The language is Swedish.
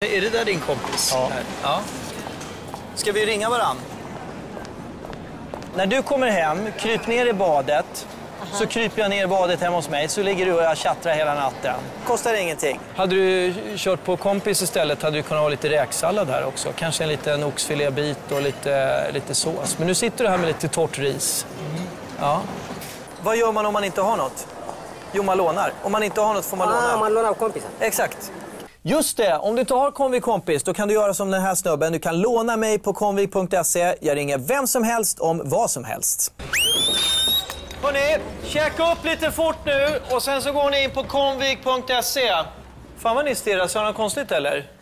Är det där din kompis? Ja. Ja. Ska vi ringa varann? När du kommer hem, kryp ner i badet. Så kryper jag ner i badet hemma hos mig. Så ligger du och jag chattrar hela natten. Kostar ingenting. Hade du kört på kompis istället hade du kunnat ha lite räksallad här också. Kanske en liten oxfilébit och lite sås. Men nu sitter du här med lite torrt ris. Ja. Vad gör man om man inte har något? Jo, man lånar. Om man inte har något får man låna. Man lånar av kompisen. Exakt. Just det, om du inte har Convic kompis då kan du göra som den här snubben. Du kan låna mig på convic.se. Jag ringer vem som helst om vad som helst. Hörrni, checka upp lite fort nu och sen så går ni in på convic.se. Fan vad ni stirrar, så är det något konstigt eller?